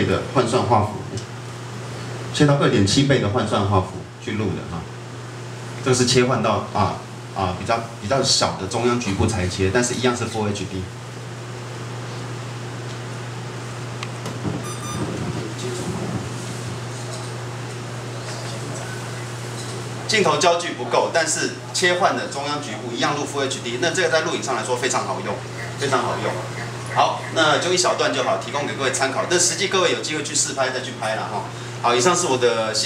倍的换算画幅，切到2.7倍的换算画幅去录的哈。这个是切换到比较小的中央局部裁切，但是一样是 Full HD。镜头焦距不够，但是切换的中央局部一样录 Full HD， 那这个在录影上来说非常好用，非常好用。好，那就一小段就好，提供给各位参考。但实际各位有机会去试拍再去拍了哈。好，以上是我的。